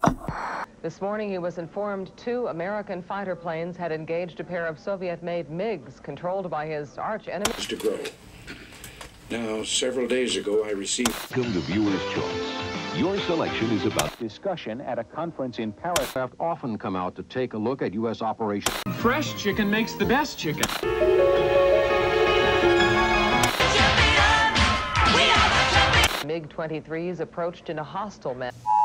This morning, he was informed 2 American fighter planes had engaged a pair of Soviet-made MiGs controlled by his arch-enemy. To grow. Now, several days ago, I received... Welcome to Viewer's Choice. Your selection is about discussion at a conference in Paris. Often come out to take a look at U.S. operations. Fresh chicken makes the best chicken. MiG-23s approached in a hostile manner.